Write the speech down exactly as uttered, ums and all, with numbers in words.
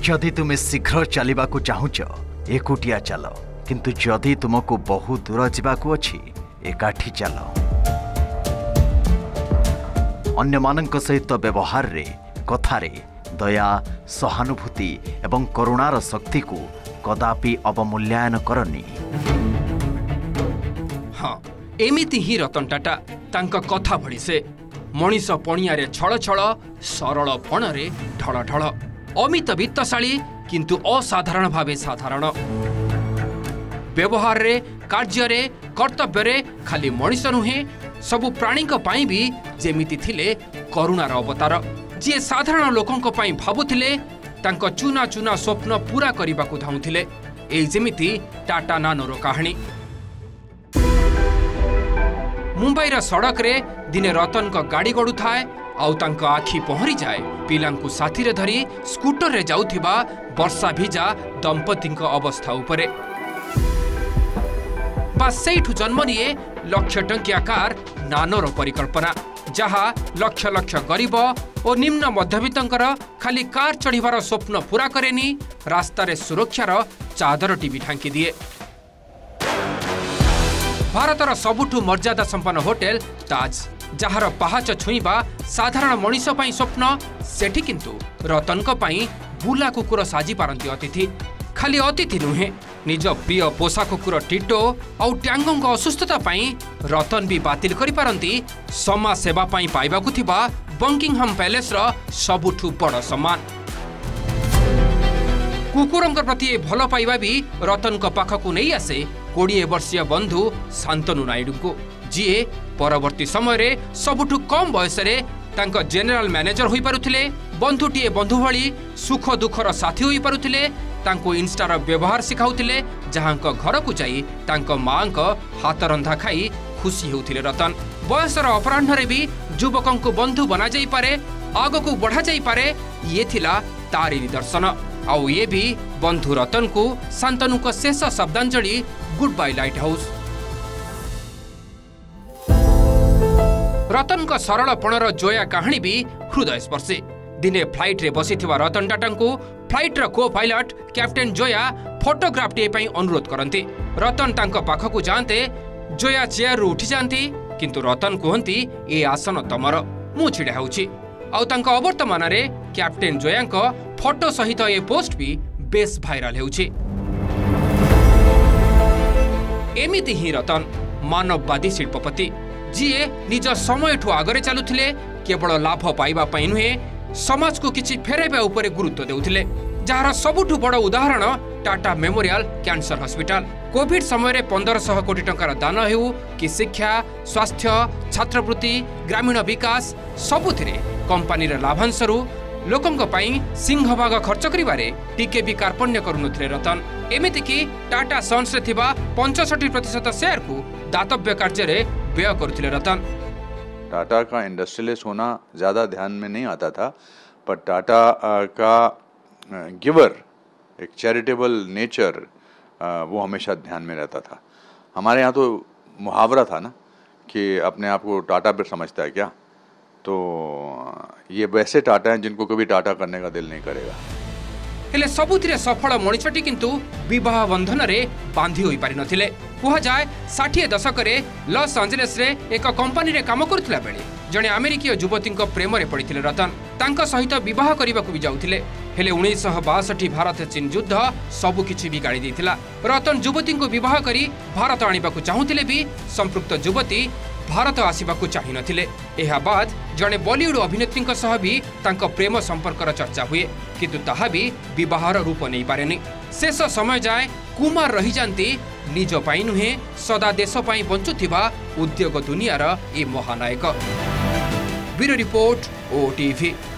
जदि तुम्हें शीघ्र चलवा चाहूच एकुटिया चल, किंतु जदि तुमको बहु दूर जावाकू अछि एकाठी चल। अन्य मानक सहित व्यवहार रे कथारे दया सहानुभूति एवं करुणार शक्ति को कदापि अवमूल्यायन करनी। हाँ एमिति ही रतन टाटा तांक कथा भली से मनीष पणियारे छळ छळ सरल पणरे ढळ ढळ अमित वित्तशाली किंतु असाधारण भावे साधारण व्यवहार रे कार्य रे कर्तव्य रे खाली मनीष नुहे सबु प्राणी पाई भी जेमिति थिले करुणार अवतार जी साधारण लोकंक पाई भाबुथिले तांक चुना चुना स्वप्न पूरा करने को धाउथिले। एई जेमिति टाटा नानोर कहानी। मुंबईर सड़क रे दिने रतन का गाड़ी गड़ू थाए आउ तांक आखि पहरी जाए पिलांकु साथी रे धरी स्कूटर रे जाउथिबा वर्षा भिजा दंपति अवस्था उपरे। बस सेठु जन्म निये लक्ष टंकिया कार नानोर परिकल्पना जहा लक्ष लक्ष गरीब और निम्न मध्यवित्तर खाली कार चढ़ीबार स्वप्न पूरा करेनी रास्तार सुरक्षार चादर टीवी ढांकी दिए। भारतर सबुठु मर्यादा संपन्न होटेल ताज जार पहाच छुईबा साधारण मनीष पई स्वप्न सेठी किंतु रतन पई बुला कुकुर साजी पारंती अतिथि। खाली अतिथि नुहे निज प्रिय पोषा कुकुर टिटो और ट्यांगों असुस्थता पई रतन भी बातिल करि पारंती समाज सेवा पई पाइबाकु थिबा बंकिंगहम पैलेस रो सबुठु बड़ सम्मान। कुकुरंक प्रति भल पाइबा भी रतन को पाखकु नहीं आसे कोड़े वर्षीय बंधु शांतनु नायडू को जी परवर्ती समय रे सबुठु कम बयस रे तांको जेनेराल मैनेजर होई पारुथिले बंधुटीए बंधु भली सुख दुखर साथी होई पारुथिले तांको इंस्टार व्यवहार सिखाउथिले जहांको घर को जाई तांको मांको हाथ रंधा खाई खुशी होउथिले रतन। बयसर अपराह्न रे भी युवकों को बंधु बना जाई पारे आगो को बढ़ा जाई पारे ये थिला तारी निदर्शन। आउ ये भी बंधु रतन को शांतनु को शेष शब्दांजलि goodbye lighthouse. Ratan का सरलपणर जोया कहानी भी हृदय स्पर्शी। दिने फ्लाइट रे बसिथिबा रतन टाटा को फ्लाइट रो को पायलट कैप्टेन जोया फोटोग्राफ टे पई अनुरोध करंती। रतन तांको पाखकु जानते जोया चेयर रु उठी जानती किंतु रतन कहंती ए आसन तमर मु छिडा होउची। आउ तांको अवर्तमान रे कैप्टेन जोयांको फोटो सहित ए पोस्ट भी बेस भाइराल हेउची। एमिति ही रतन मानववादी शिल्पपति जीए निज समय ठू आगरे चलुथिले केवल लाभ पाइबा पई नुहे समाज को किछि फेराइबा उपरे गुरुत्व देउथिले जार सबुठु बड़ उदाहरण Tata memorial cancer hospital. Covid समय रे पंद्रह सौ कोटी टंकार दान हेउ कि शिक्षा स्वास्थ्य छात्रवृत्ति ग्रामीण विकास सबुथिरे कंपनी रे लाभांश रु लोकंक पई सिंहभाग खर्च करिबारे टिके भी कार्पण्य करुनथिले रतन। एमिति कि टाटा सन्स रे थिबा पैंसठ प्रतिशत शेयर को दातव्य कार्य रे व्यय करुथिले रतन। टाटा का इंडस्ट्रियलिस्ट होना ज़्यादा ध्यान में नहीं आता था, पर टाटा का गिवर एक चैरिटेबल नेचर वो हमेशा ध्यान में रहता था। हमारे यहाँ तो मुहावरा था ना कि अपने आप को टाटा पर समझता है क्या, तो ये वैसे टाटा हैं जिनको कभी टाटा करने का दिल नहीं करेगा। हेले सबुथिरे सफल मणिषटी किंतु विवाह बंधन रे बांधी होई पारि नथिले। कुहा जाय साठ दशक रे लॉस एंजेलिस रे एक कंपनी रे काम करथिला बेले जणे अमेरिकीय युवती प्रेम रे पड़िथिले रतन। तांका सहित विवाह करबाकू भी जाउथिले हेले उन्नीस सौ बासठ भारत चीन युद्ध सबु किछि बिगाड़ी दैथिला। रतन युवती को विवाह करी भारत आनिबाकू चाहुथिले भी संपृक्त युवती भारत आसिबाकू चाहि नथिले। एहा बाद जणे बॉलीवुड अभिनेत्री सह भी तांको प्रेम संपर्कर चर्चा हुए किंतु ताहा भी विवाहर रूप नहीं पारेनी। शेष समय जाए कुमार रही जानती निज पाई नुहे सदा देश पाई बंचुथिबा उद्योग दुनियार ए महानायक। Bureau report OTV.